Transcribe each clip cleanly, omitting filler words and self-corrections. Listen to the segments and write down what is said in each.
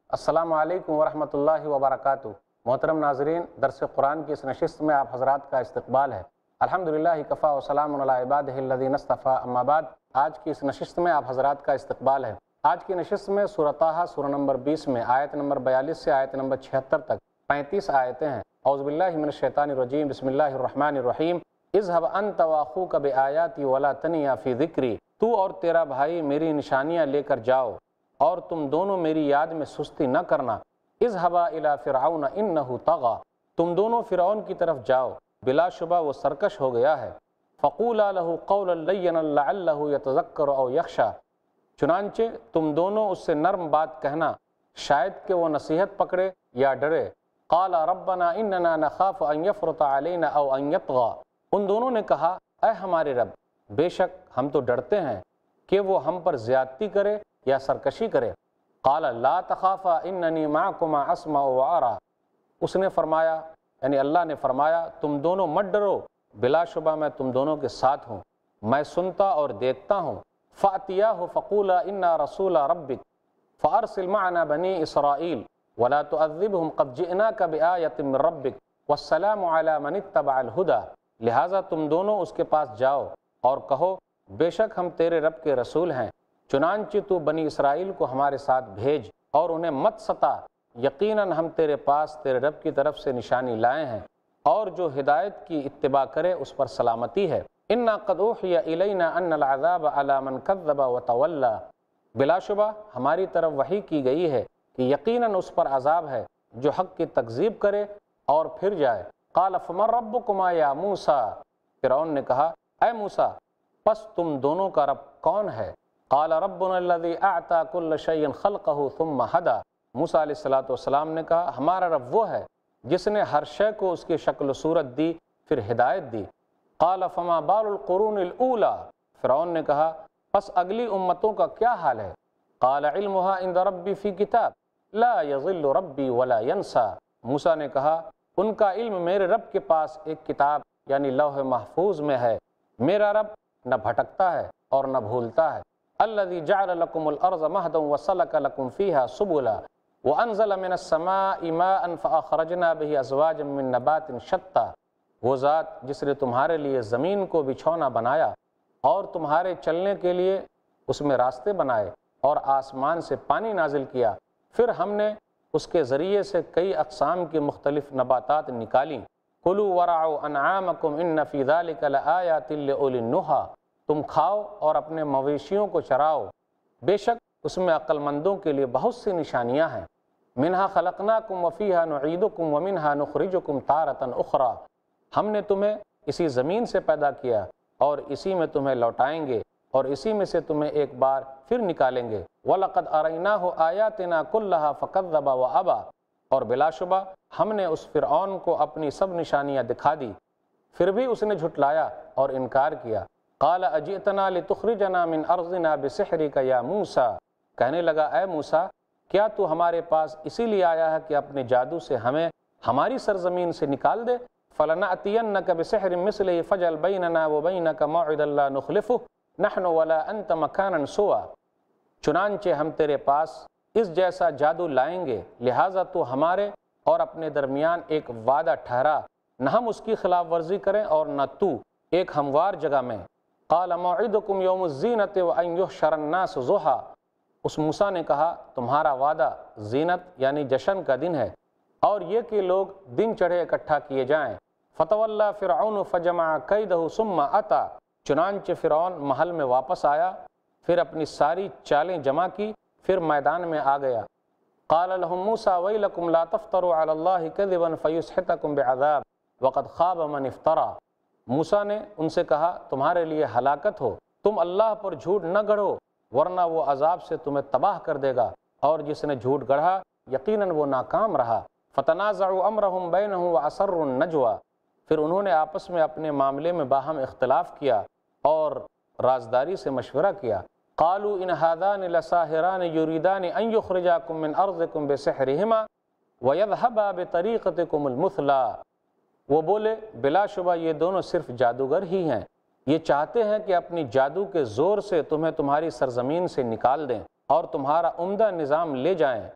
السلام علیکم ورحمۃ اللہ وبرکاتہ۔ محترم ناظرین، درس قرآن کی اس نشست میں آپ حضرات کا استقبال ہے۔ الحمدللہ کفا وسلام علی عبادہ الذین اصطفیٰ، اما بعد۔ آج کی اس نشست میں آپ حضرات کا استقبال ہے۔ آج کی نشست میں سورہ طٰہٰ سورہ نمبر 20 میں آیت نمبر 42 سے آیت نمبر 76 تک 35 آیتیں ہیں۔ اعوذ باللہ من الشیطان الرجیم، بسم اللہ الرحمن الرحیم۔ اذهب انت واخوک بآیاتی ولا تنیا فی ذکری، تو اور تیرا بھائی میری نشانیاں لے کر جاؤ اور تم دونوں میری یاد میں سستی نہ کرنا۔ اذهبا الی فرعون انہ طغی، تم دونوں فرعون کی طرف جاؤ، بلا شبہ وہ سرکش ہو گیا ہے۔ فقولا لہ قولا لینا لعلہ یتذکر او یخشی، چنانچہ تم دونوں اس سے نرم بات کہنا، شاید کہ وہ نصیحت پکڑے یا ڈرے۔ قال ربنا اننا نخاف ان یفرط علینا او ان یطغی، ان دونوں نے کہا اے ہمارے رب، بے شک ہم تو ڈرتے ہیں کہ وہ ہم پر زیادتی کرے یا سرکشی کرے۔ قال لا تخافا اننی معکما اسمع وارى، اس نے فرمایا یعنی اللہ نے فرمایا تم دونوں مت ڈرو، بلا شبہ میں تم دونوں کے ساتھ ہوں، میں سنتا اور دیکھتا ہوں۔ فأتیاہ فقولا انا رسول ربک فارسل معنا بنی اسرائیل ولا تعذبهم قد جئناک بآیۃ من ربک والسلام علی من اتبع الہدی، لہٰذا تم دونوں اس کے پاس جاؤ اور کہو بے شک ہم تیرے رب کے رسول ہیں، چنانچہ تو بنی اسرائیل کو ہمارے ساتھ بھیج اور انہیں مت ستا، یقیناً ہم تیرے پاس تیرے رب کی طرف سے نشانی لائے ہیں، اور جو ہدایت کی اتباع کرے اس پر سلامتی ہے۔ انا قد اوحی الینا ان العذاب علی من کذب وتولی، بلا شبہ ہماری طرف وحی کی گئی ہے کہ یقیناً اس پر عذاب ہے جو حق کی تکذیب کرے اور پھر جائے۔ قال فمن ربکما یا موسیٰ، فرعون نے کہا اے موسیٰ پس تم دونوں کا رب کون ہے؟ قال ربنا الذی اعطى كل شیء خلقہ ثم ہدی، موسیٰ علیہ السلام نے کہا ہمارا رب وہ ہے جس نے ہر شے کو اس کی شکل و صورت دی پھر ہدایت دی۔ قال فما بال القرون الاولی، فرعون نے کہا پس اگلی امتوں کا کیا حال ہے؟ قال علمها عند ربی فی کتاب لا یضل ربی ولا ینسیٰ، موسیٰ نے کہا ان کا علم میرے رب کے پاس ایک کتاب یعنی لوح محفوظ میں ہے، میرا رب نہ بھٹکتا ہے اور نہ بھولتا ہے۔ الذي جعل لكم الارض مهدا وسلك لكم فيها سبلا وانزل من السماء ماء فاخرجنا به ازواجا من نبات شتى، وہ ذات جس نے تمہارے لیے زمین کو بچھونا بنایا اور تمہارے چلنے کے لیے اس میں راستے بنائے اور آسمان سے پانی نازل کیا، پھر ہم نے اس کے ذریعے سے کئی اقسام کی مختلف نباتات نکالیں۔ کلوا ورعوا انعامکم ان فی ذلک لآیات لأولی النہی، تم کھاؤ اور اپنے مویشیوں کو چراؤ، بے شک اس میں عقل مندوں کے لیے بہت سی نشانیاں ہیں۔ منہا خلقناکم وفیہا نعیدکم ومنہا نخرجکم تارۃ اخری، ہم نے تمہیں اسی زمین سے پیدا کیا اور اسی میں تمہیں لوٹائیں گے اور اسی میں سے تمہیں ایک بار پھر نکالیں گے۔ وَلَقَدْ أَرَيْنَاهُ آيَاتِنَا كُلَّهَا فَكَذَّبَ وَأَبَى، اور بلا شبہ ہم نے اس فرعون کو اپنی سب نشانیاں دکھا دی پھر بھی اس نے جھٹلایا اور انکار کیا۔ قال اجئتنا لتخرجنا من ارضنا بسحرک یا موسیٰ، کہنے لگا اے موسیٰ کیا تو ہمارے پاس اسی لیے آیا ہے کہ اپنے جادو سے ہمیں ہماری سرزمین سے نکال دے؟ فلنأتینک بسحر مثلہ فاجعل بیننا وبینک موعدا لا نخلفہ نحن ولا انت مکانا سوا، چنانچہ ہم تیرے پاس اس جیسا جادو لائیں گے، لہٰذا تو ہمارے اور اپنے درمیان ایک وعدہ ٹھہرا، نہ ہم اس کی خلاف ورزی کریں اور نہ تو، ایک ہموار جگہ میں۔ قال موعدکم یوم الزینۃ وان یحشر الناس ضحی، اس موسیٰ نے کہا تمہارا وعدہ زینت یعنی جشن کا دن ہے اور یہ کہ لوگ دن چڑھے اکٹھا کیے جائیں۔ فتولی فرعون فجمع کیدہ ثم اتی، چنانچہ فرعون محل میں واپس آیا پھر اپنی ساری چالیں جمع کی پھر میدان میں آ گیا۔ قال لهم موسیٰ ویلکم لا تفتروا علی اللہ کذبا فیسحتکم بعذاب وقد خاب من افتری، موسیٰ نے ان سے کہا تمہارے لیے ہلاکت ہو، تم اللہ پر جھوٹ نہ گڑھو ورنہ وہ عذاب سے تمہیں تباہ کر دے گا، اور جس نے جھوٹ گڑھا یقیناً وہ ناکام رہا۔ فتنازعوا امرهم بینہم واسروا النجوی، پھر انہوں نے آپس میں اپنے معاملے میں باہم اختلاف کیا اور رازداری سے مشورہ کیا۔ قالوا ان هذان لساحران یریدان ان یخرجاکم من ارضکم بسحرہما ویذهبا بطریقتکم المثلی، وہ بولے بلا شبہ یہ دونوں صرف جادوگر ہی ہیں، یہ چاہتے ہیں کہ اپنی جادو کے زور سے تمہیں تمہاری سرزمین سے نکال دیں اور تمہارا عمدہ نظام لے جائیں،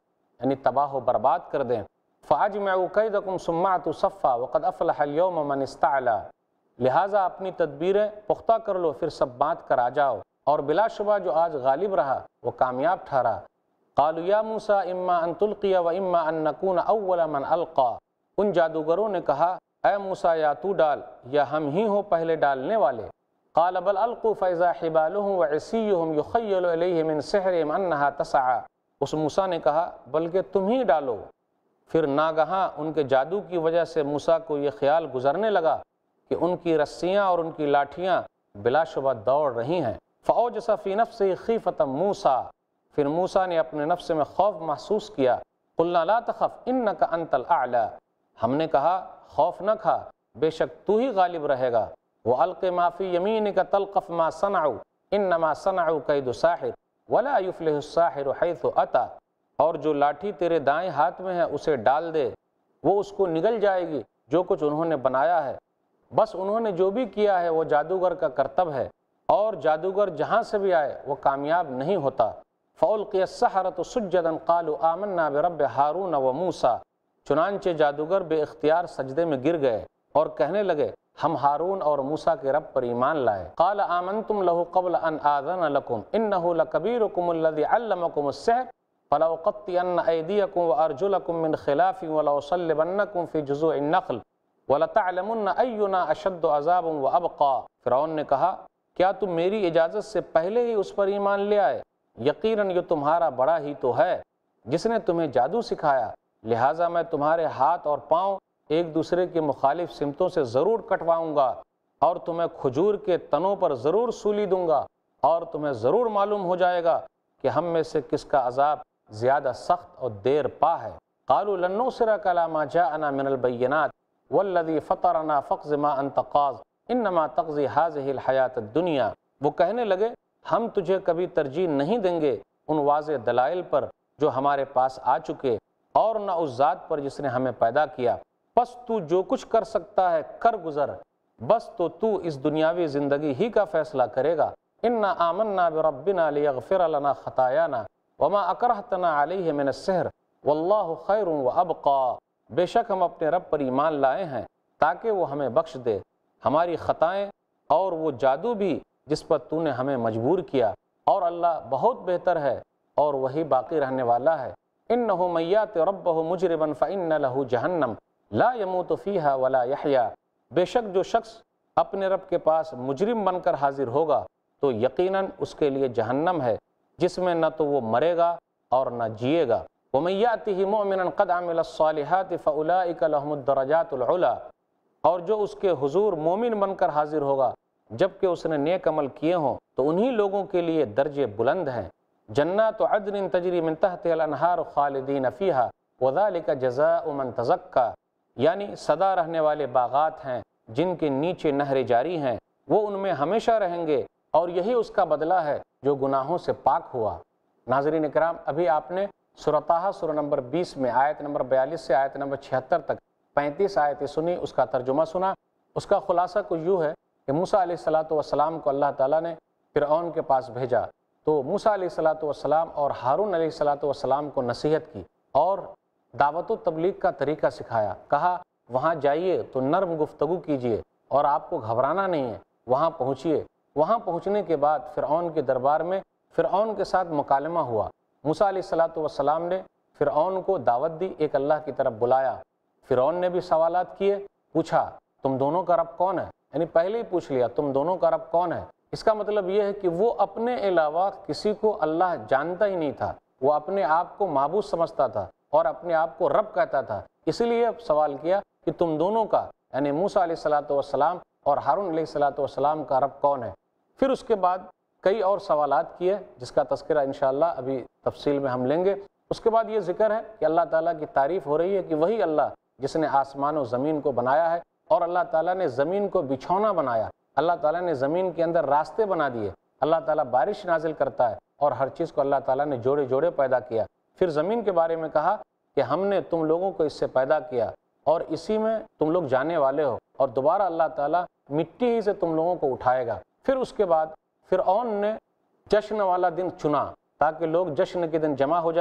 یعنی تباہ و برباد کر دیں۔ فَأَجْمِعُوا كَيْدَكُمْ ثُمَّ اعْتُوا صَفًّا وَقَدْ أَفْلَحَ الْيَوْمَ مَنِ اسْتَعْلَىٰ، لہٰذا اپنی تدبیریں پختہ کر لو، پھر سب بانٹ کر آ جاؤ، اور بلا شبہ جو آج غالب رہا وہ کامیاب ٹھہرا۔ قالوا یا موسیٰ اما ان تلقی و اما ان نکون اول من القا، ان جادوگروں نے کہا اے موسیٰ یا تو ڈال یا ہم ہی ہوں پہلے ڈالنے والے۔ قال بل القوا فاذا حبالهم وعصیهم یخیل الیہ من سحرهم انها تسعى، اس موسیٰ نے کہا بلکہ تم ہی ڈالو۔ پھر ناگہاں ان کے جادو کی وجہ سے موسیٰ کو یہ خیال گزرنے لگا کہ ان کی رسیاں اور ان کی لاٹھیاں بلا شبہ دوڑ رہی ہیں۔ فاوجس فی نفسه خیفة موسیٰ، پھر موسیٰ نے اپنے نفس میں خوف محسوس کیا۔ قلنا لا تخف انک انت الاعلی، ہم نے کہا خوف نہ کھا، بے شک تو ہی غالب رہے گا۔ وَأَلْقِ مَا فِي يَمِينِكَ تَلْقَفْ مَا صَنَعُوا إِنَّمَا صَنَعُوا كَيْدُ سَاحِرٍ وَلَا يُفْلِحُ السَّاحِرُ حَيْثُ أَتَىٰ، اور جو لاٹھی تیرے دائیں ہاتھ میں ہے اسے ڈال دے، وہ اس کو نگل جائے گی جو کچھ انہوں نے بنایا ہے، بس انہوں نے جو بھی کیا ہے وہ جادوگر کا کرتب ہے، اور جادوگر جہاں سے بھی آئے وہ کامیاب نہیں ہوتا۔ فَأُلْقِيَ السَّحَرَةُ سُجَّدًا قَالُوا آمَنَّا بِرَبِّ ہارون وموسیٰ، چنانچہ جادوگر بے اختیار سجدے میں گر گئے اور کہنے لگے ہم ہارون اور موسیٰ کے رب پر ایمان لائے۔ قال آمنتم له قبل ان آذن لكم انه لكبيركم الذي علمكم السحر فلأقطعن ايديكم وارجلكم من خلاف ولأصلبنكم في جذوع النخل ولتعلمن اينا اشد عذابا وابقى، فرعون نے کہا کیا تم میری اجازت سے پہلے ہی اس پر ایمان لے آئے؟ یقیناً یہ تمہارا بڑا ہی تو ہے جس نے تمہیں جادو سکھایا، لہٰذا میں تمہارے ہاتھ اور پاؤں ایک دوسرے کی مخالف سمتوں سے ضرور کٹواؤں گا، اور تمہیں کھجور کے تنوں پر ضرور سولی دوں گا، اور تمہیں ضرور معلوم ہو جائے گا کہ ہم میں سے کس کا عذاب زیادہ سخت اور دیر پا ہے۔ قالوا لن نؤثرك على ما جاءنا من البينات والذي فطرنا فاقض ما انت قاض انما تقضي هذه الحياة الدنيا، وہ کہنے لگے ہم تجھے کبھی ترجیح نہیں دیں گے ان واضح دلائل پر جو ہمارے پاس آ چکے، اور نہ اس ذات پر جس نے ہمیں پیدا کیا، بس تو جو کچھ کر سکتا ہے کر گزر، بس تو اس دنیاوی زندگی ہی کا فیصلہ کرے گا۔ انا آمنا بربنا لیغفر لنا خطایانا وما اکرہتنا علیہ من السحر واللہ خیر وابقی، بے شک ہم اپنے رب پر ایمان لائے ہیں تاکہ وہ ہمیں بخش دے ہماری خطائیں اور وہ جادو بھی جس پر تو نے ہمیں مجبور کیا، اور اللہ بہت بہتر ہے اور وہی باقی رہنے والا ہے۔ انہ من یأت ربہ مجرما فإن لہ جہنم لا يموت فیہا ولا یحیا، بے شک جو شخص اپنے رب کے پاس مجرم بن کر حاضر ہوگا تو یقیناً اس کے لیے جہنم ہے جس میں نہ تو وہ مرے گا اور نہ جیے گا۔ ومن یأتہ مؤمنا قد عمل الصالحات فأولئک لهم الدرجات العلی، اور جو اس کے حضور مومن بن کر حاضر ہوگا جبکہ اس نے نیک عمل کیے ہوں تو انہی لوگوں کے لیے درجے بلند ہیں۔ جنات عدن تجری من تحتها الانہار خالدین فیہا وذلک جزاء من تزکی، یعنی سدا رہنے والے باغات ہیں جن کے نیچے نہریں جاری ہیں، وہ ان میں ہمیشہ رہیں گے، اور یہی اس کا بدلہ ہے جو گناہوں سے پاک ہوا۔ ناظرین اکرام، ابھی آپ نے سورہ طٰہٰ سورہ نمبر 20 میں آیت نمبر 42 سے آیت نمبر 76 تک 35 آیتیں سنی، اس کا ترجمہ سنا۔ اس کا خلاصہ کچھ یوں ہے کہ موسیٰ علیہ السلام کو اللہ تعالیٰ نے فرعون کے پاس بھیجا، تو موسیٰ علیہ السلام اور ہارون علیہ السلام کو نصیحت کی اور دعوت و تبلیغ کا طریقہ سکھایا، کہا وہاں جائیے تو نرم گفتگو کیجئے اور آپ کو گھبرانا نہیں ہے، وہاں پہنچیے۔ وہاں پہنچنے کے بعد فرعون کے دربار میں فرعون کے ساتھ مکالمہ ہوا۔ موسیٰ علیہ السلام نے فرعون کو دعوت دی، ایک اللہ کی طرف بلایا۔ فرعون نے بھی سوالات کیے، پوچھا تم دونوں کا رب کون ہے، یعنی پہلے ہی پوچھ لیا تم دونوں کا رب کون ہے۔ اس کا مطلب یہ ہے کہ وہ اپنے علاوہ کسی کو اللہ جانتا ہی نہیں تھا، وہ اپنے آپ کو معبود سمجھتا تھا اور اپنے آپ کو رب کہتا تھا، اس لیے سوال کیا کہ تم دونوں کا یعنی موسیٰ علیہ السلام اور ہارون علیہ السلام کا رب کون ہے۔ پھر اس کے بعد کئی اور سوالات کیے جس کا تذکرہ انشاءاللہ ابھی تفصیل میں ہم لیں گے۔ اس کے بعد یہ ذکر ہے کہ اللہ تعالیٰ کی تعریف ہو رہی ہے کہ وہی اللہ جس نے آسمان و زمین کو بنایا ہے، اور اللہ تعالیٰ نے زمین کو بچھونا بنایا، اللہ تعالیٰ نے زمین کے اندر راستے بنا دیے، اللہ تعالیٰ بارش نازل کرتا ہے، اور ہر چیز کو اللہ تعالیٰ نے جوڑے جوڑے پیدا کیا۔ پھر زمین کے بارے میں کہا کہ ہم نے تم لوگوں کو اس سے پیدا کیا اور اسی میں تم لوگ جانے والے ہو، اور دوبارہ اللہ تعالیٰ مٹی ہی سے تم لوگوں کو اٹھائے گا۔ پھر اس کے بعد فرعون نے جشن والا دن چنا تاکہ لوگ جشن کے دن جمع ہو جائیں،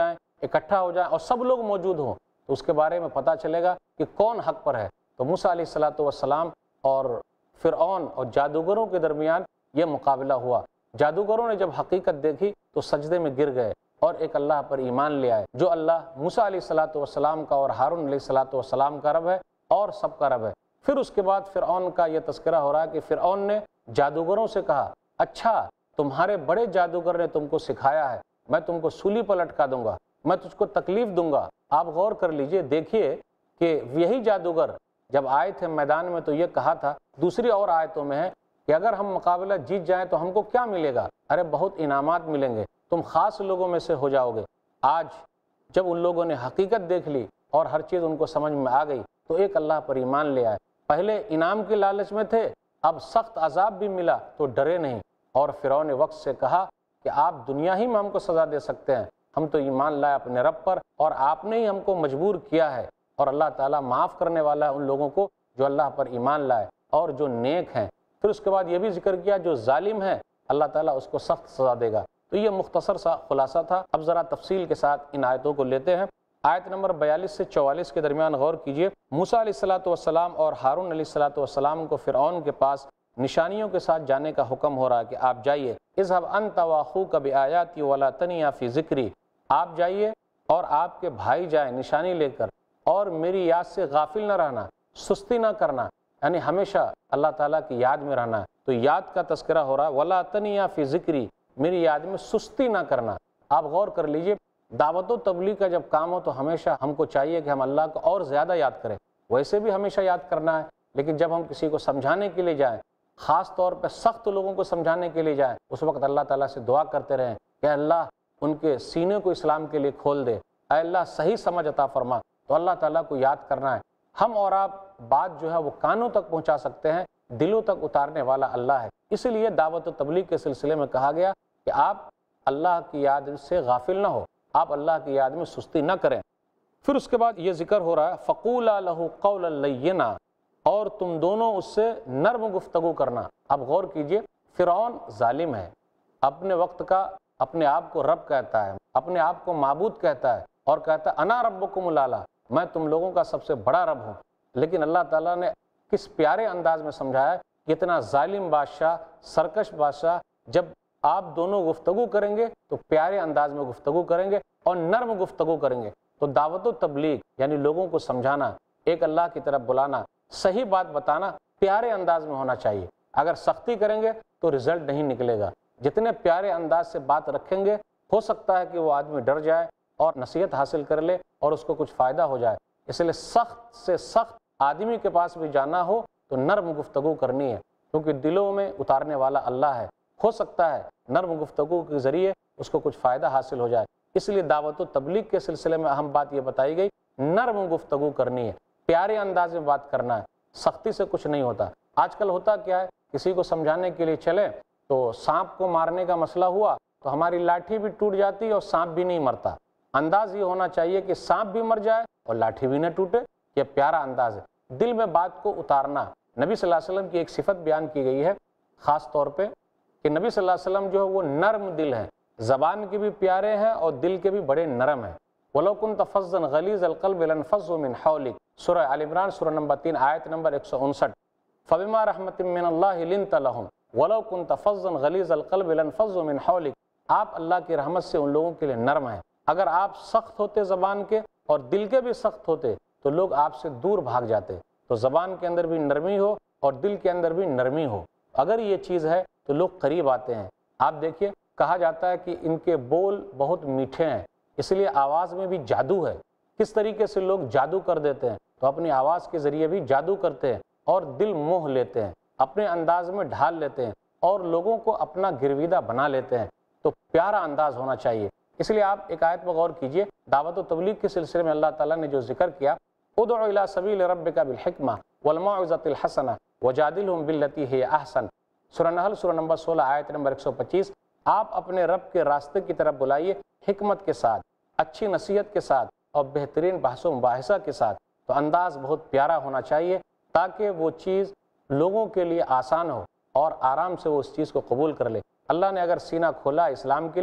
اکٹھا ہو جائیں اور سب لوگ موجود ہوں تو اس کے بارے میں پتہ چلے گا کہ کون حق پر ہے۔ تو موسیٰ علیہ الصلوۃ والسلام اور فرعون اور جادوگروں کے درمیان یہ مقابلہ ہوا۔ جادوگروں نے جب حقیقت دیکھی تو سجدے میں گر گئے اور ایک اللہ پر ایمان لے آئے، جو اللہ موسیٰ علیہ الصلوۃ والسلام کا اور ہارون علیہ الصلوۃ والسلام کا رب ہے اور سب کا رب ہے۔ پھر اس کے بعد فرعون کا یہ تذکرہ ہو رہا ہے کہ فرعون نے جادوگروں سے کہا، اچھا تمہارے بڑے جادوگر نے تم کو سکھایا ہے، میں تم کو سولی پر لٹکا دوں گا، میں تجھ کو تکلیف دوں گا۔ آپ غور کر لیجئے، دیکھیے کہ یہی جادوگر جب آئے تھے میدان میں تو یہ کہا تھا، دوسری اور آیتوں میں ہے کہ اگر ہم مقابلہ جیت جائیں تو ہم کو کیا ملے گا؟ ارے بہت انعامات ملیں گے، تم خاص لوگوں میں سے ہو جاؤ گے۔ آج جب ان لوگوں نے حقیقت دیکھ لی اور ہر چیز ان کو سمجھ میں آ گئی تو ایک اللہ پر ایمان لے آئے۔ پہلے انعام کے لالچ میں تھے، اب سخت عذاب بھی ملا تو ڈرے نہیں، اور فرعون نے وقت سے کہا کہ آپ دنیا ہی میں ہم کو سزا دے سکتے ہیں، ہم تو ایمان لائے اپنے رب پر اور آپ نے ہی ہم کو مجبور کیا ہے۔ اور اللہ تعالیٰ معاف کرنے والا ہے ان لوگوں کو جو اللہ پر ایمان لائے اور جو نیک ہیں۔ پھر اس کے بعد یہ بھی ذکر کیا جو ظالم ہے اللہ تعالیٰ اس کو سخت سزا دے گا۔ تو یہ مختصر سا خلاصہ تھا۔ اب ذرا تفصیل کے ساتھ ان آیتوں کو لیتے ہیں۔ آیت نمبر 42 سے 44 کے درمیان غور کیجئے۔ موسیٰ علیہ الصلوۃ والسلام اور ہارون علیہ الصلوۃ والسلام کو فرعون کے پاس نشانیوں کے ساتھ جانے کا حکم ہو رہا ہے کہ آپ جائیے، اذهب انت واخوک بآیاتی ولا تنیا فی ذکری، آپ جائیے اور آپ کے بھائی جائیں نشانی لے کر، اور میری یاد سے غافل نہ رہنا، سستی نہ کرنا، یعنی ہمیشہ اللہ تعالیٰ کی یاد میں رہنا ہے۔ تو یاد کا تذکرہ ہو رہا ہے، ولا تنیا فی ذکری، میری یاد میں سستی نہ کرنا۔ آپ غور کر لیجئے، دعوت و تبلیغ کا جب کام ہو تو ہمیشہ ہم کو چاہیے کہ ہم اللہ کو اور زیادہ یاد کریں، ویسے بھی ہمیشہ یاد کرنا ہے، لیکن جب ہم کسی کو سمجھانے کے لیے جائیں، خاص طور پہ سخت لوگوں کو سمجھانے کے لیے جائیں، اس وقت اللہ تعالیٰ سے دعا کرتے رہیں کہ اللہ ان کے سینے کو اسلام کے لیے کھول دے، اے اللہ صحیح سمجھ عطا فرما۔ تو اللہ تعالیٰ کو یاد کرنا ہے۔ ہم اور آپ بات جو ہے وہ کانوں تک پہنچا سکتے ہیں، دلوں تک اتارنے والا اللہ ہے۔ اسی لیے دعوت و تبلیغ کے سلسلے میں کہا گیا کہ آپ اللہ کی یاد سے غافل نہ ہو، آپ اللہ کی یاد میں سستی نہ کریں۔ پھر اس کے بعد یہ ذکر ہو رہا ہے فَقُولَا لَهُ قَوْلًا لَيِّنًا، اور تم دونوں اس سے نرم گفتگو کرنا۔ اب غور کیجئے، فرعون ظالم ہے، اپنے وقت کا اپنے آپ کو رب کہتا ہے، اپنے آپ کو معبود کہتا ہے اور کہتا ہے انا ربکم الاعلی، میں تم لوگوں کا سب سے بڑا رب ہوں۔ لیکن اللہ تعالیٰ نے کس پیارے انداز میں سمجھایا کہ اتنا ظالم بادشاہ، سرکش بادشاہ، جب آپ دونوں گفتگو کریں گے تو پیارے انداز میں گفتگو کریں گے اور نرم گفتگو کریں گے۔ تو دعوت و تبلیغ یعنی لوگوں کو سمجھانا، ایک اللہ کی طرف بلانا، صحیح بات بتانا پیارے انداز میں ہونا چاہیے۔ اگر سختی کریں گے تو رزلٹ نہیں نکلے گا۔ جتنے پیارے انداز سے بات رکھیں گے ہو سکتا ہے کہ وہ آدمی ڈر جائے اور نصیحت حاصل کر لے اور اس کو کچھ فائدہ ہو جائے۔ اس لیے سخت سے سخت آدمی کے پاس بھی جانا ہو تو نرم گفتگو کرنی ہے، کیونکہ دلوں میں اتارنے والا اللہ ہے۔ ہو سکتا ہے نرم گفتگو کے ذریعے اس کو کچھ فائدہ حاصل ہو جائے۔ اس لیے دعوت و تبلیغ کے سلسلے میں اہم بات یہ بتائی گئی، نرم گفتگو کرنی ہے، پیارے انداز میں بات کرنا ہے، سختی سے کچھ نہیں ہوتا۔ آج کل ہوتا کیا ہے، کسی کو سمجھانے کے لیے چلے تو سانپ کو مارنے کا مسئلہ ہوا تو ہماری لاٹھی بھی ٹوٹ جاتی ہے اور سانپ بھی نہیں مرتا۔ انداز یہ ہونا چاہیے کہ سانپ بھی مر جائے اور لاٹھی بھی نہ ٹوٹے، یہ پیارا انداز ہے۔ دل میں بات کو اتارنا، نبی صلی اللہ علیہ وسلم کی ایک صفت بیان کی گئی ہے خاص طور پہ کہ نبی صلی اللہ علیہ وسلم جو ہے وہ نرم دل ہیں، زبان کے بھی پیارے ہیں اور دل کے بھی بڑے نرم ہیں۔ وَلَوْ كُنْتَ فَظًّا غَلِيظَ الْقَلْبِ لَانفَضُّوا مِنْ حَوْلِكَ، سورہ آل عمران سورہ نمبر 3 آیت نمبر 159۔ فَبِمَا رَحْمَةٍ مِّنَ اللَّهِ لِنْتَ لَهُمْ وَلَوْ كُنْتَ فَظًّا غَلِيظَ الْقَلْبِ لَانفَضُّوا مِنْ حَوْلِكَ، آپ اللہ کی رحمت سے ان لوگوں کے لیے نرم ہیں۔ اگر آپ سخت ہوتے زبان کے اور دل کے بھی سخت ہوتے تو لوگ آپ سے دور بھاگ جاتے۔ تو زبان کے اندر بھی نرمی ہو اور دل کے اندر بھی نرمی ہو، اگر یہ چیز ہے تو لوگ قریب آتے ہیں۔ آپ دیکھیے، کہا جاتا ہے کہ ان کے بول بہت میٹھے ہیں، اس لیے آواز میں بھی جادو ہے۔ کس طریقے سے لوگ جادو کر دیتے ہیں تو اپنی آواز کے ذریعے بھی جادو کرتے ہیں اور دل موہ لیتے ہیں، اپنے انداز میں ڈھال لیتے ہیں اور لوگوں کو اپنا گرویدہ بنا لیتے ہیں۔ تو پیارا انداز ہونا چاہیے۔ اس لیے آپ ایک آیت پر غور کیجئے، دعوت و تبلیغ کے سلسلے میں اللہ تعالیٰ نے جو ذکر کیا، ادع الی سبیل ربک بالحکمہ والموعظۃ الحسنہ وجادلہم باللتی ہی احسن، سورہ نحل سورہ نمبر 16 آیت نمبر 125۔ آپ اپنے رب کے راستے کی طرف بلائیے حکمت کے ساتھ، اچھی نصیحت کے ساتھ اور بہترین بحث و مباحثہ کے ساتھ۔ تو انداز بہت پیارا ہونا چاہیے تاکہ وہ چیز لوگوں کے لیے آسان ہو اور آرام سے وہ اس چیز کو قبول کر لے۔ اللہ نے اگر سینہ کھولا اسلام کے لیے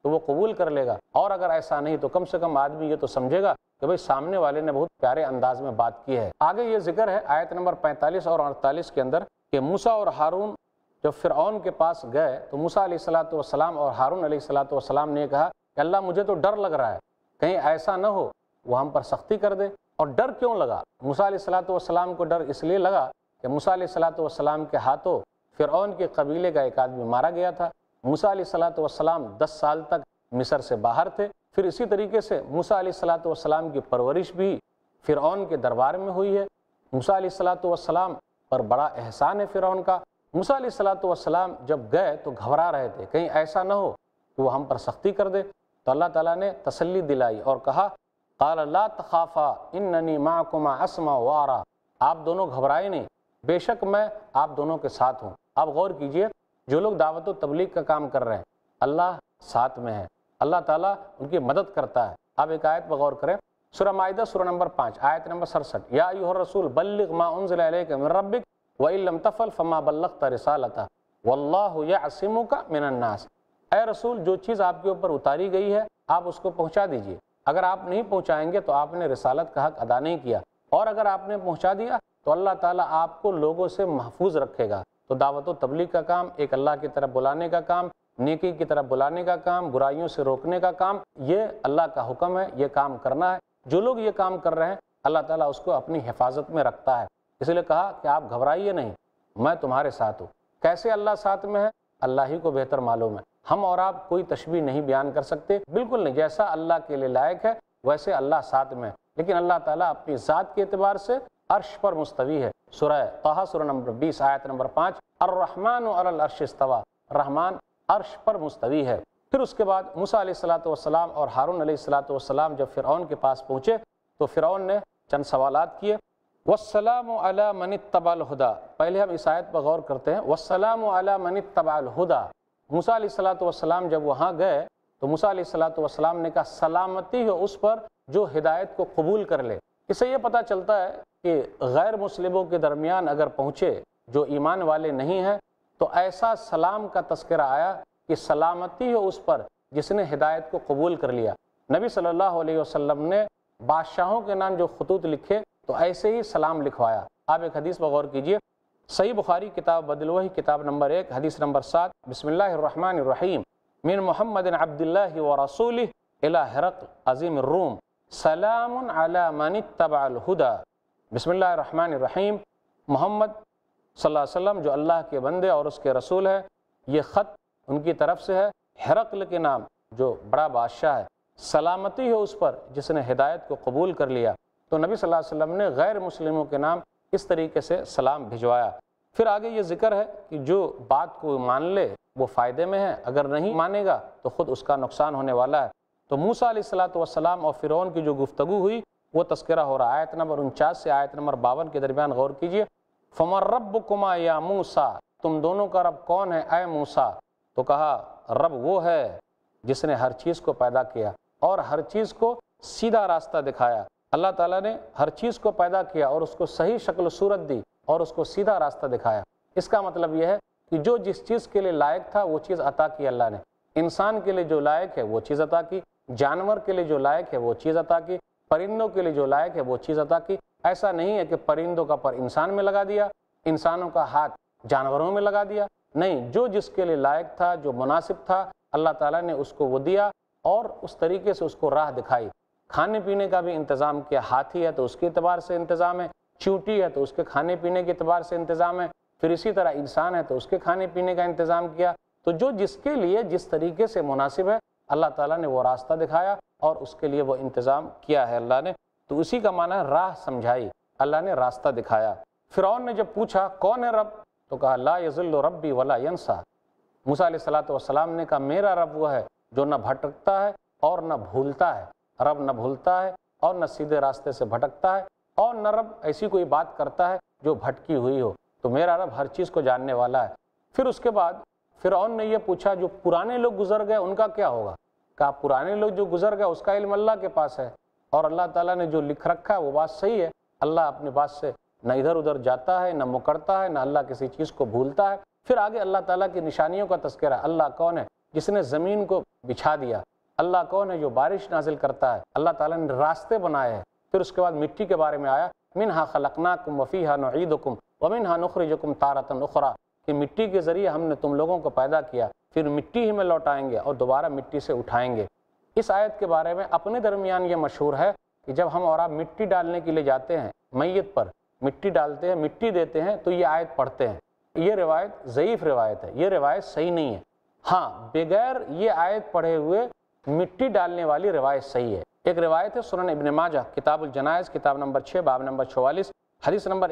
تو وہ قبول کر لے گا، اور اگر ایسا نہیں تو کم سے کم آدمی یہ تو سمجھے گا کہ بھئی سامنے والے نے بہت پیارے انداز میں بات کی ہے۔ آگے یہ ذکر ہے آیت نمبر 45 اور 48 کے اندر کہ موسیٰ اور ہارون جب فرعون کے پاس گئے تو موسیٰ علیہ السلام اور ہارون علیہ السلام نے کہا کہ اللہ مجھے تو ڈر لگ رہا ہے، کہیں ایسا نہ ہو وہ ہم پر سختی کر دے۔ اور ڈر کیوں لگا؟ موسیٰ علیہ السلام کو ڈر اس لیے لگا کہ موسیٰ علیہ السلام کے ہاتھوں فرعون کے قبیلے کا ایک آدمی مارا گیا تھا۔ موسیٰ علیہ السلام 10 سال تک مصر سے باہر تھے، پھر اسی طریقے سے موسیٰ علیہ السلام کی پرورش بھی فرعون کے دربار میں ہوئی ہے۔ موسیٰ علیہ السلام پر بڑا احسان ہے فرعون کا۔ موسیٰ علیہ السلام جب گئے تو گھبرا رہے تھے کہیں ایسا نہ ہو کہ وہ ہم پر سختی کر دے، تو اللہ تعالیٰ نے تسلی دلائی اور کہا قال لا تخافا اننی معکما اسمع وارا، آپ دونوں گھبرائے نہیں، بے شک میں آپ دونوں کے ساتھ ہوں۔ آپ غور کیجئے، جو لوگ دعوت و تبلیغ کا کام کر رہے ہیں اللہ ساتھ میں ہے، اللہ تعالیٰ ان کی مدد کرتا ہے۔ آپ ایک آیت پر غور کریں، سورہ مائدہ سورہ نمبر 5 آیت نمبر 67، یا ایھا الرسول بلغ ما انزل الیک من ربک وَإِن لَّمْ تَفْعَلْ فَمَا بَلَّغْتَ رِسَالَتَهُ وَاللَّهُ يَعْصِمُكَ مِنَ النَّاسِ، اے رسول جو چیز آپ کے اوپر اتاری گئی ہے آپ اس کو پہنچا دیجئے، اگر آپ نہیں پہنچائیں گے تو آپ نے رسالت کا حق ادا نہیں کیا، اور اگر آپ نے پہنچا دیا تو اللہ تعالیٰ آپ کو لوگوں سے محفوظ رکھے گا۔ تو دعوت و تبلیغ کا کام، ایک اللہ کی طرف بلانے کا کام، نیکی کی طرف بلانے کا کام، برائیوں سے روکنے کا کام، یہ اللہ کا حکم ہے، یہ کام کرنا ہے۔ جو لوگ یہ کام کر رہے ہیں اللہ تعالیٰ اس کو اپنی حفاظت میں رکھتا ہے، اس لیے کہا کہ آپ گھبرائیے نہیں، میں تمہارے ساتھ ہوں۔ کیسے اللہ ساتھ میں ہے اللہ ہی کو بہتر معلوم ہے، ہم اور آپ کوئی تشبیہ نہیں بیان کر سکتے، بالکل نہیں، جیسا اللہ کے لیے لائق ہے ویسے اللہ ساتھ میں ہے، لیکن اللہ تعالیٰ اپنی ذات کے اعتبار سے عرش پر مستوی ہے۔ سورہ طٰہٰ سورہ نمبر 20 آیت نمبر 5، الرحمن علی العرش استویٰ، رحمان عرش پر مستوی ہے۔ پھر اس کے بعد موسیٰ علیہ السلام اور ہارون علیہ السلام جب فرعون کے پاس پہنچے تو فرعون نے چند سوالات کیے۔ والسلام علی من اتبع الہدی، پہلے ہم اس آیت پر غور کرتے ہیں، والسلام علی من اتبع الہدی۔ موسیٰ علیہ السلام جب وہاں گئے تو موسیٰ علیہ السلام نے کہا سلامتی ہو اس پر جو ہدایت کو قبول کر لے۔ اس سے یہ پتہ چلتا ہے کہ غیر مسلموں کے درمیان اگر پہنچے جو ایمان والے نہیں ہیں تو ایسا سلام کا تذکرہ آیا کہ سلامتی ہو اس پر جس نے ہدایت کو قبول کر لیا۔ نبی صلی اللہ علیہ وسلم نے بادشاہوں کے نام جو خطوط لکھے تو ایسے ہی سلام لکھوایا۔ آپ ایک حدیث پر غور کیجئے، صحیح بخاری کتاب بدل الوحی کتاب نمبر 1 حدیث نمبر 7، بسم اللہ الرحمن الرحیم، من محمد عبد اللہ ورسولہ الی ہرقل عظیم الروم، سلام علی من اتبع الہدی۔ بسم اللہ الرحمن الرحیم، محمد صلی اللہ علیہ وسلم جو اللہ کے بندے اور اس کے رسول ہے، یہ خط ان کی طرف سے ہے ہرقل کے نام جو بڑا بادشاہ ہے، سلامتی ہے اس پر جس نے ہدایت کو قبول کر لیا۔ تو نبی صلی اللہ علیہ وسلم نے غیر مسلموں کے نام اس طریقے سے سلام بھجوایا۔ پھر آگے یہ ذکر ہے کہ جو بات کو مان لے وہ فائدے میں ہے، اگر نہیں مانے گا تو خود اس کا نقصان ہونے والا ہے۔ تو موسیٰ علیہ السلام اور فرعون کی جو گفتگو ہوئی وہ تذکرہ ہو رہا ہے، آیت نمبر 49 سے آیت نمبر 52 کے درمیان غور کیجئے۔ فَمَن رَبُّكُمَا يَا مُوسَىٰ، تم دونوں کا رب کون ہے اے موسیٰ؟ تو کہا رب وہ ہے جس نے ہر چیز کو پیدا کیا اور ہر چیز کو سیدھا راستہ دکھایا۔ اللہ تعالیٰ نے ہر چیز کو پیدا کیا اور اس کو صحیح شکل و صورت دی اور اس کو سیدھا راستہ دکھایا۔ اس کا مطلب یہ ہے کہ جو جس چیز کے لیے لائق تھا وہ چیز عطا کی اللہ نے، انسان کے لیے جو لائق ہے وہ چیز عطا کی، جانور کے لیے جو لائق ہے وہ چیز عطا کی، پرندوں کے لیے جو لائق ہے وہ چیز عطا کی۔ ایسا نہیں ہے کہ پرندوں کا پر انسان میں لگا دیا، انسانوں کا ہاتھ جانوروں میں لگا دیا، نہیں، جو جس کے لیے لائق تھا، جو مناسب تھا، اللہ تعالیٰ نے اس کو وہ دیا اور اس طریقے سے اس کو راہ دکھائی۔ کھانے پینے کا بھی انتظام کیا، ہاتھی ہے تو اس کے اعتبار سے انتظام ہے، چیونٹی ہے تو اس کے کھانے پینے کے اعتبار سے انتظام ہے، پھر اسی طرح انسان ہے تو اس کے کھانے پینے کا انتظام کیا۔ تو جو جس کے لیے جس طریقے سے مناسب ہے اللہ تعالیٰ نے وہ راستہ دکھایا اور اس کے لیے وہ انتظام کیا ہے اللہ نے۔ تو اسی کا معنی ہے راہ سمجھائی، اللہ نے راستہ دکھایا۔ فرعون نے جب پوچھا کون ہے رب تو کہا لا یضل ربی ولا ینسیٰ۔ موسیٰ علیہ السلام نے کہا میرا رب وہ ہے جو نہ بھٹکتا ہے اور نہ بھولتا ہے، رب نہ بھولتا ہے اور نہ سیدھے راستے سے بھٹکتا ہے اور نہ رب ایسی کوئی بات کرتا ہے جو بھٹکی ہوئی ہو، تو میرا رب ہر چیز کو جاننے والا ہے۔ پھر اس کے بعد فرعون نے یہ پوچھا جو پرانے لوگ گزر گئے ان کا کیا ہوگا؟ کہا پرانے لوگ جو گزر گئے اس کا علم اللہ کے پاس ہے، اور اللہ تعالیٰ نے جو لکھ رکھا ہے وہ بات صحیح ہے، اللہ اپنی بات سے نہ ادھر ادھر جاتا ہے نہ مکرتا ہے، نہ اللہ کسی چیز کو بھولتا ہے۔ پھر آگے اللہ تعالیٰ کی نشانیوں کا تذکرہ، اللہ کون ہے؟ جس نے زمین کو بچھا دیا۔ اللہ کون ہے؟ جو بارش نازل کرتا ہے۔ اللہ تعالیٰ نے راستے بنائے ہیں۔ پھر اس کے بعد مٹی کے بارے میں آیا منہا خلقناکم وفیہا نعیدکم ومنہا نخرجکم تارۃ اخری، کہ مٹی کے ذریعے ہم نے تم لوگوں کو پیدا کیا، پھر مٹی ہی میں لوٹائیں گے اور دوبارہ مٹی سے اٹھائیں گے۔ اس آیت کے بارے میں اپنے درمیان یہ مشہور ہے کہ جب ہم اور آپ مٹی ڈالنے کے لیے جاتے ہیں، میت پر مٹی ڈالتے ہیں، مٹی دیتے ہیں، تو یہ آیت پڑھتے ہیں۔ یہ روایت ضعیف روایت ہے، یہ روایت صحیح نہیں ہے۔ ہاں، بغیر یہ آیت پڑھے ہوئے مٹی ڈالنے والی روایت صحیح ہے۔ ایک روایت ہے سنن ابن ماجہ کتاب الجنائز کتاب نمبر 6 باب نمبر 44 حدیث نمبر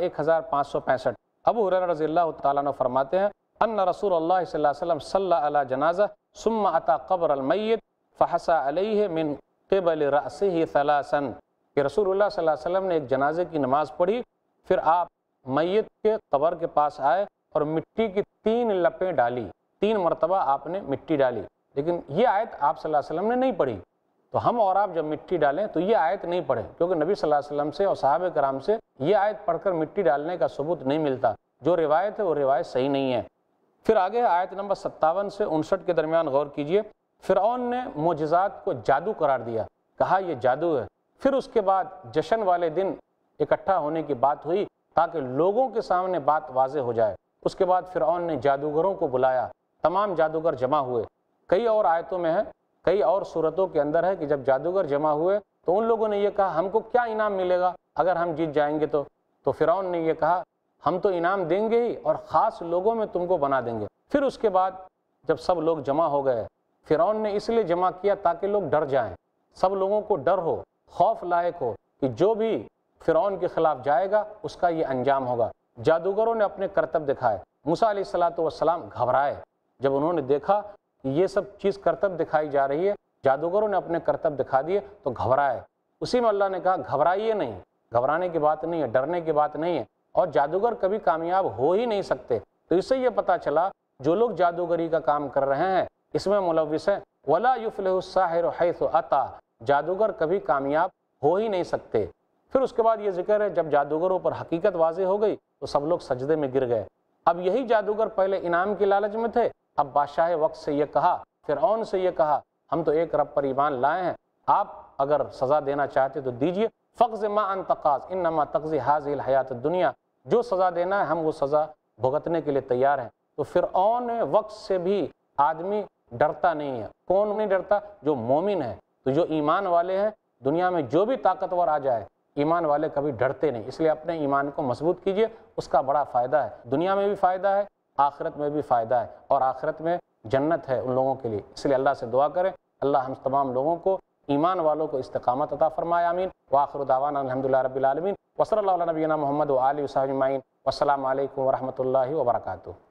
1565۔ ابو ہریرہ رضی اللہ تعالیٰ عنہ فرماتے ہیں ان رسول اللہ صلی اللہ علیہ وسلم صلی علی جنازہ ثم اتی قبر المیت فحسى علیہ من قبل رأسہ ثلاثا، کہ رسول اللہ صلی اللہ علیہ وسلم نے ایک جنازے کی نماز پڑھی، پھر آپ میت کے قبر کے پاس آئے اور مٹی کی 3 لپیں ڈالی، 3 مرتبہ آپ نے مٹی ڈالی۔ لیکن یہ آیت آپ صلی اللہ علیہ وسلم نے نہیں پڑھی۔ تو ہم اور آپ جب مٹی ڈالیں تو یہ آیت نہیں پڑھیں، کیونکہ نبی صلی اللہ علیہ وسلم سے اور صحابہ کرام سے یہ آیت پڑھ کر مٹی ڈالنے کا ثبوت نہیں ملتا۔ جو روایت ہے وہ روایت صحیح نہیں ہے۔ پھر آگے آیت نمبر 57 سے 59 کے درمیان غور کیجئے۔ فرعون نے معجزات کو جادو قرار دیا، کہا یہ جادو ہے۔ پھر اس کے بعد جشن والے دن اکٹھا ہونے کی بات ہوئی تاکہ لوگوں کے سامنے بات واضح ہو جائے۔ اس کے بعد فرعون نے جادوگروں کو بلایا، تمام جادوگر جمع ہوئے۔ کئی اور آیتوں میں ہے، کئی اور صورتوں کے اندر ہے کہ جب جادوگر جمع ہوئے تو ان لوگوں نے یہ کہا ہم کو کیا انعام ملے گا اگر ہم جیت جائیں گے تو فرعون نے یہ کہا ہم تو انعام دیں گے ہی اور خاص لوگوں میں تم کو بنا دیں گے۔ پھر اس کے بعد جب سب لوگ جمع ہو گئے، فرعون نے اس لیے جمع کیا تاکہ لوگ ڈر جائیں، سب لوگوں کو ڈر ہو، خوف لاحق ہو کہ جو بھی فرعون کے خلاف جائے گا اس کا یہ انجام ہوگا۔ جادوگروں نے اپنے کرتب دکھائے۔ موسیٰ علیہ السلام گھبرائے جب انہوں نے دیکھا کہ یہ سب چیز کرتب دکھائی جا رہی ہے، جادوگروں نے اپنے کرتب دکھا دیے تو گھبرائے۔ اسی میں اللہ نے کہا گھبرائیے نہیں، گھبرانے کی بات نہیں ہے، ڈرنے کی بات نہیں ہے، اور جادوگر کبھی کامیاب ہو ہی نہیں سکتے۔ تو اس سے یہ پتہ چلا جو لوگ جادوگری کا کام کر رہے ہیں اس میں ملوث ہیں، وَلَا يُفْلِحُ السَّاحِرُ حَيْثُ أَتَى، جادوگر کبھی کامیاب ہو ہی نہیں سکتے۔ پھر اس کے بعد یہ ذکر ہے جب جادوگروں پر حقیقت واضح ہو گئی تو سب لوگ سجدے میں گر گئے۔ اب یہی جادوگر پہلے انعام کی لالچ میں تھے، اب بادشاہ وقت سے یہ کہا، فرعون سے یہ کہا ہم تو ایک رب پر ایمان لائے ہیں، آپ اگر سزا دینا چاہتے تو دیجئے، فَقْضِ مَا أَنْتَ قَاضٍ إِنَّمَا تَقْضِي هَٰذِهِ الْحَيَاةَ الدُّنْيَا، جو سزا دینا ہے ہم وہ سزا بھگتنے کے لیے تیار ہیں۔ تو فرعون وقت سے بھی آدمی ڈرتا نہیں ہے۔ کون نہیں ڈرتا؟ جو مومن ہے۔ تو جو ایمان والے ہیں، دنیا میں جو بھی طاقتور آ جائے، ایمان والے کبھی ڈرتے نہیں۔ اس لیے اپنے ایمان کو مضبوط کیجئے، اس کا بڑا فائدہ ہے، دنیا میں بھی فائدہ ہے، آخرت میں بھی فائدہ ہے، اور آخرت میں جنت ہے ان لوگوں کے لیے۔ اس لیے اللہ سے دعا کریں اللہ ہم تمام لوگوں کو، ایمان والوں کو استقامت عطا فرمائے، آمین۔ وآخر دعوانا الحمدللہ رب العالمین، وصلی اللہ علی نبینا محمد وآلہ وصحبہ اجمعین، والسلام علیکم ورحمۃ اللہ وبرکاتہ۔